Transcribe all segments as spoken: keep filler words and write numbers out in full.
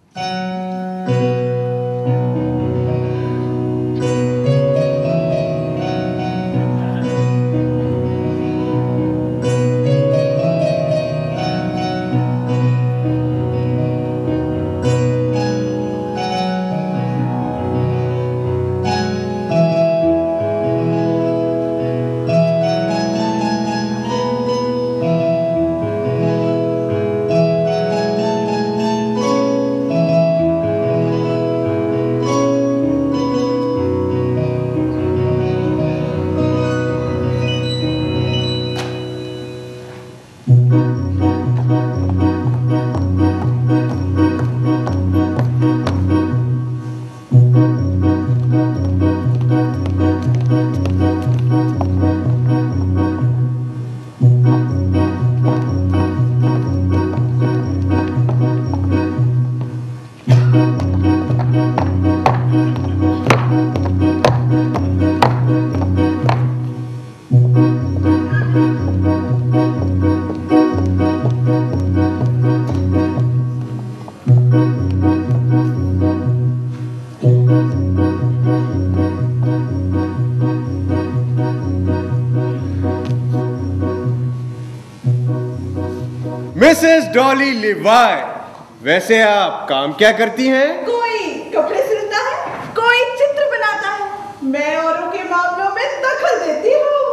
Mrs Dolly Levi, वैसे आप काम क्या करती हैं? कोई कपड़े सिलता है, कोई चित्र बनाता है, मैं औरों के मामलों में दखल देती हूँ।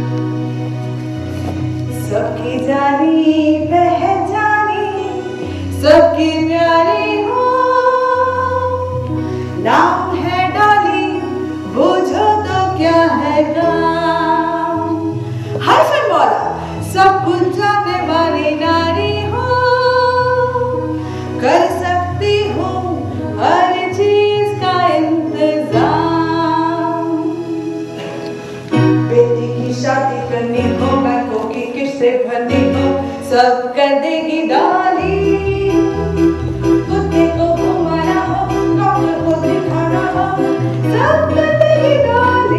सबकी जानी पहचानी, सबकी प्यारी हो, नाम है डॉली, बूझो तो क्या है काम। हर फन वाला सब कुछ जानने वाली नारी हो, कर सकती हूँ हर चीज का इंतजाम। बेटी की शादी करनी हो, बैंकों की किस्तें भरनी हो, सब कर देगी डॉली। कुत्ते को घुमाना हो, डॉक्टर को दिखाना हो, सब कर देगी डॉली।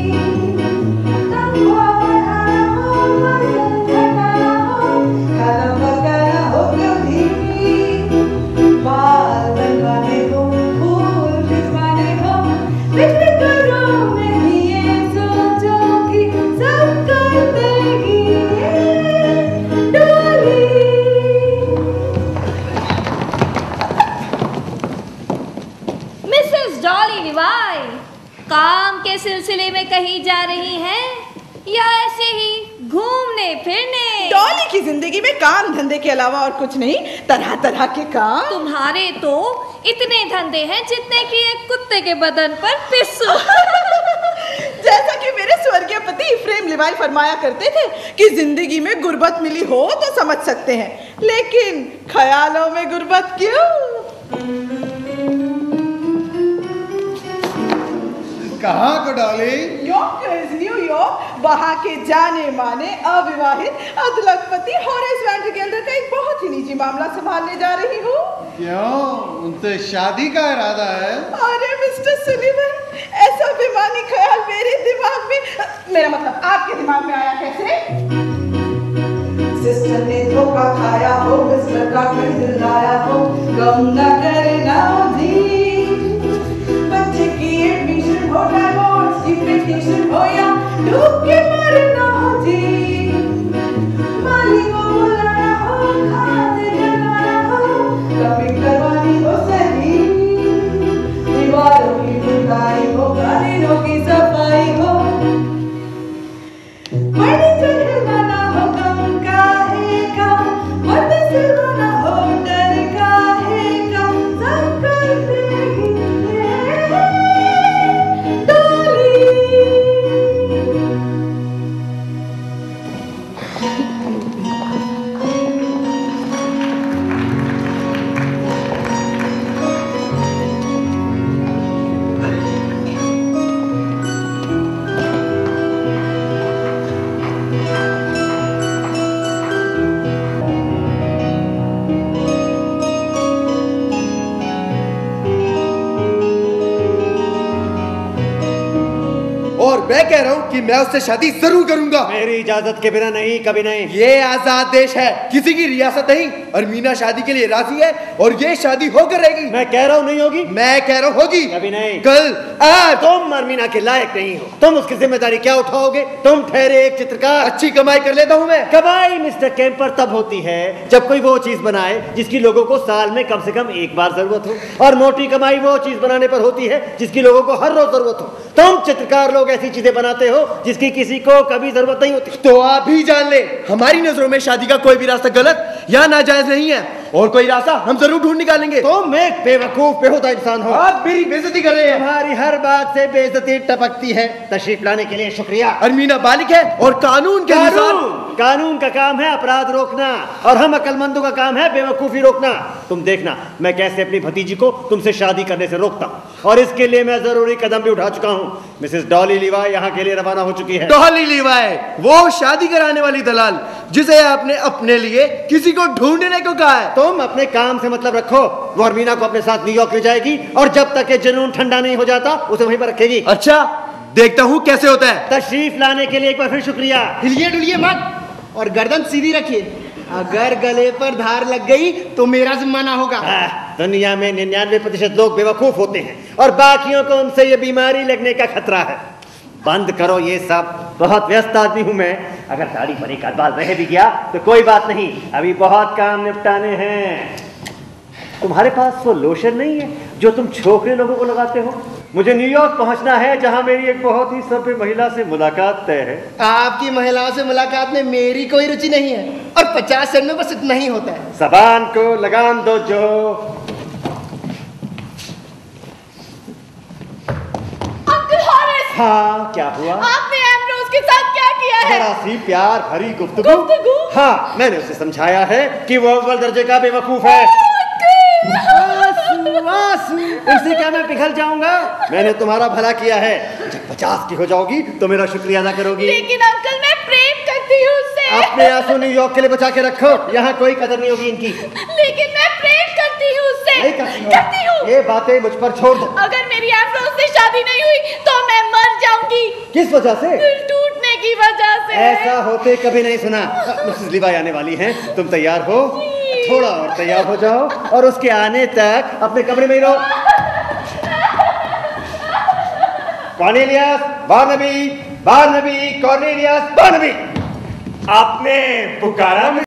काम के सिलसिले में कहीं जा रही हैं या ऐसे ही घूमने फिरने? डॉली की जिंदगी में काम धंधे के अलावा और कुछ नहीं, तरह तरह के काम। तुम्हारे तो इतने धंधे हैं जितने कि एक कुत्ते के बदन पर पिस्सू। जैसा कि मेरे स्वर्गीय पति इफ्रेम लिवाई फरमाया करते थे कि जिंदगी में गुर्बत मिली हो तो समझ सकते हैं, लेकिन ख्यालों में गुर्बत क्यों? कहाँ को डॉली? यॉर्कर्स, न्यूयॉर्क, वहाँ के जाने माने अविवाहित अधलखपति हॉरेस वैंडरगेल्डर का एक बहुत ही निजी मामला संभालने जा रही हूँ। क्यों? उनसे शादी का इरादा है? अरे मिस्टर सुलिवन, ऐसा बेमानी ख्याल मेरे दिमाग में, मेरा मतलब आपके दिमाग में आया कैसे? सिस्टर ने धोखा खाया हो, मिस्टर का दिल लाया हो, गम न करना जी। बच्चे की एडमिशन हो, डाइवोर्स की पिटीशन हो या डूब के मरना हो जी। माली को बुलाना हो, खाते जलाना हो, कभी करवानी हो सही, दीवारों की बुराई हो, गालियों की सफाई हो, बड़ी जुर्माना हो, गम काहे का, मत सिलवाना हो, डर काहे का, सब कर देगी डॉली। और मैं कह रहा हूँ कि मैं उससे शादी जरूर करूंगा। मेरी इजाजत के बिना नहीं, कभी नहीं। ये आजाद देश है, किसी की रियासत नहीं। और मीना शादी के लिए राजी है और ये शादी होकर रहेगी। मैं कह रहा हूँ नहीं होगी। मैं कह रहा हूँ होगी। कभी नहीं। कल आज। तुम अरमीना के लायक नहीं हो। तुम उसकी जिम्मेदारी क्या उठाओगे? तुम ठहरे एक चित्रकार। अच्छी कमाई कर लेता हूँ मैं। कमाई मिस्टर कैंपर तब होती है जब कोई वो चीज बनाए जिसकी लोगों को साल में कम से कम एक बार जरूरत हो, और मोटी कमाई वो चीज बनाने पर होती है जिसकी लोगों को हर रोज जरूरत हो। तुम चित्रकार लोग ऐसी चीजें बनाते हो जिसकी किसी को कभी जरूरत नहीं होती। तो आप भी जान ले, हमारी नजरों में शादी का कोई भी रास्ता गलत या नाजायज नहीं है, और कोई रास्ता हम जरूर ढूंढ निकालेंगे। तुम एक बेवकूफ बेहुदा इंसान हो। आप मेरी बेइज्जती कर रहे हैं। तुम्हारी हर बात से बेइज्जती टपकती है। तशरीफ लाने के लिए शुक्रिया। अरमीना बालिक है और कानून के अनुसार कानून का काम है अपराध रोकना, और हम अक्लमंदों का काम है बेवकूफी रोकना। तुम देखना मैं कैसे अपनी भतीजी को तुमसे शादी करने से रोकता हूँ, और इसके लिए मैं जरूरी कदम भी उठा चुका हूँ। मिसेस डॉली लीवाई यहाँ के लिए रवाना हो चुकी है। डॉली लीवाई, वो शादी कराने वाली दलाल जिसे आपने अपने लिए किसी को ढूंढने को कहा है। तुम अपने काम से मतलब रखो। वो अरमीना को अपने साथ न्यूयॉर्क ले जाएगी, और जब तक ये जुनून ठंडा नहीं हो जाता उसे वहीं पर रखेगी। अच्छा, देखता हूँ कैसे होता है। तशरीफ लाने के लिए एक बार फिर शुक्रिया। हिलिए डुलिए मत और गर्दन सीधी रखिए। अगर गले पर धार लग गई तो मेरा जिम्मा ना होगा। हाँ, दुनिया में निन्यानवे प्रतिशत लोग बेवकूफ होते हैं, और बाकियों को उनसे ये बीमारी लगने का खतरा है। बंद करो ये सब, बहुत व्यस्त आदमी हूं मैं। अगर दाढ़ी पर एक आध बाल रह भी गया तो कोई बात नहीं, अभी बहुत काम निपटाने हैं। तुम्हारे पास वो लोशन नहीं है जो तुम छोकरे लोगों को लगाते हो? मुझे न्यूयॉर्क पहुंचना है, जहां मेरी एक बहुत ही सभ्य महिला से मुलाकात तय है। आपकी महिलाओं से मुलाकात में मेरी कोई रुचि नहीं है, और पचास सेंट में बस इतना ही होता है। जबान को लगाम दो जो। अंकल हॉरिस, हाँ, क्या हुआ? आपने एम्ब्रोस के साथ क्या किया है? जरा सी प्यार भरी गुफ्तगू। गुफ्तगू? हाँ, मैंने उसे समझाया है कि वो अव्वल दर्जे का बेवकूफ है। आंसू, आंसू, इनसे क्या मैं पिघल जाऊंगा? मैंने तुम्हारा भला किया है। जब पचास की हो जाओगी तो मेरा शुक्रिया अदा करोगी। लेकिन अंकल, मैं प्रेम करती हूँ उससे। अपने आंसू न्यूयॉर्क के लिए बचा के रखो, यहाँ कोई कदर नहीं होगी इनकी। लेकिन मैं प्रेम करती हूँ उससे। नहीं करती हो। करती हूँ। ये बातें मुझ पर छोड़ दो। अगर मेरी एम्ब्रोस से शादी नहीं हुई तो मैं मर जाऊंगी। किस वजह से? दिल टूटने की वजह से। ऐसा होते कभी नहीं सुना। मिसेस लीवाई आने वाली हैं, तुम तैयार हो? थोड़ा और तैयार हो जाओ, और उसके आने तक अपने कमरे में ही रहो। Cornelius, Barnaby, Barnaby, Cornelius, Barnaby. आपने पुकारा?